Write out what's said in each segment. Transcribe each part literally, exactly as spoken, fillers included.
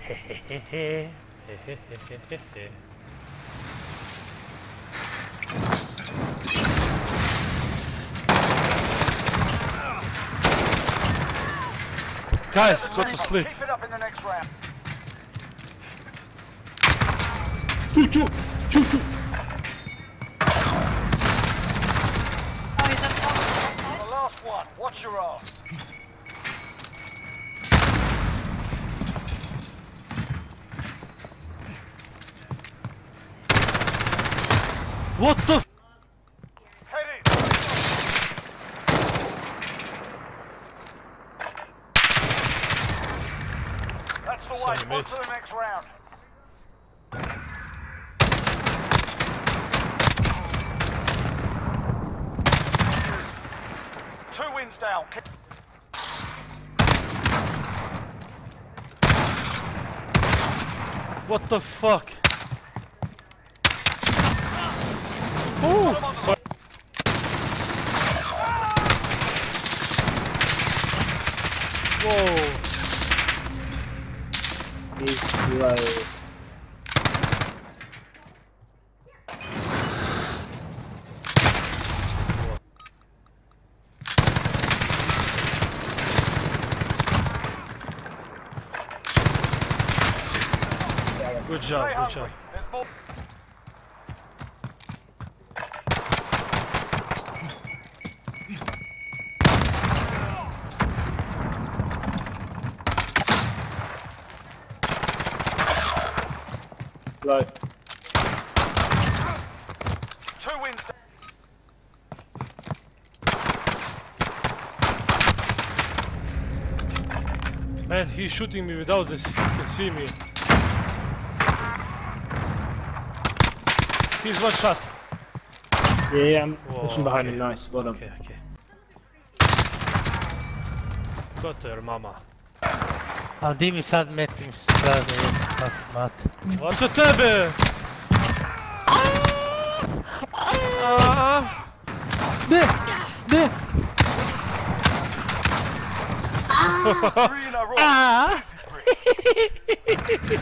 Guys, go to sleep. Keep it up in the next round. Choo choo! Choo choo! The last one. Watch your ass. What the f- Head in. That's the way. Sorry, On mate. to the next round. Two wins down. Keep What the fuck? Oh! Sorry. Whoa! He's low. Good job, Stay good job. hungry. There's more. Low. Two wins down. Man, he's shooting me without this. He can see me. He's one shot. Yeah, yeah, I'm Whoa, pushing behind okay. him. Nice. Well done. Okay, okay. Got her, mama. A di mi sad metim strane na smat. Hoće tebe! Ne! Ne! Three in a row. Easy break.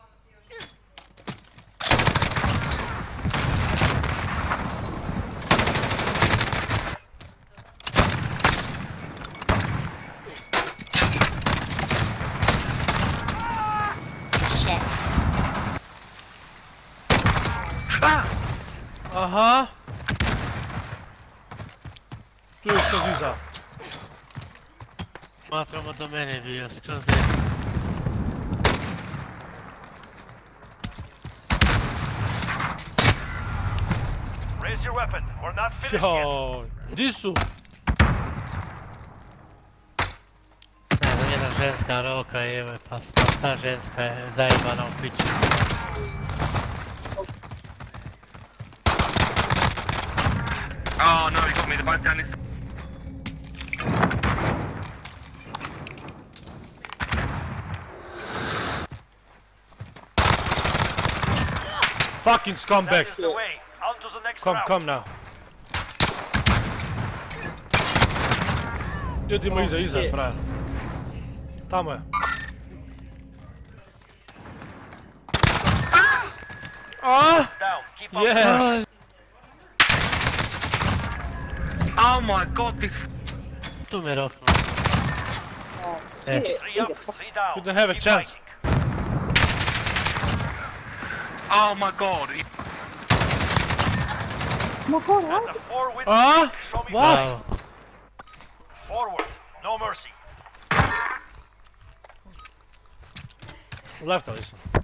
Shit. Aha! Tu je skroz iza. Smatramo do mene bio skroz ne. Raise your weapon. We're not finished yet. Jo, di su? Ne znam, jedna ženska roka je, pa ta ženska je zajebana u piću. Oh no, he got me. The bike down next to... Fucking That scumbag. is the way. On to the next Come, round. come now. Idemo iza, iza, shit. frajer. Tamo je. Ah! Down. Keep up. Yes! Oh my god, this... Tu me roknu. Three up, three down. You don't have a Keep chance. fighting. Oh my god. He... That's a four win Ah? streak. Show me What? fight. Bravo. Forward. No mercy. Left, listen.